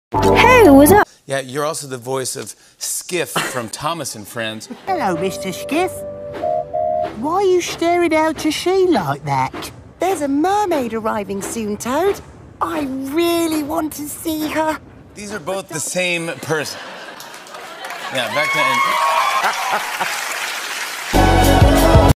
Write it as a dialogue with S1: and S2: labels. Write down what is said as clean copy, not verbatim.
S1: Hey, what's up?
S2: Yeah, you're also the voice of Skiff from Thomas and Friends.
S3: Hello, Mr. Skiff. Why are you staring out to sea like that?
S4: There's a mermaid arriving soon, Toad. I really want to see her.
S2: These are both the same person. Yeah, back then.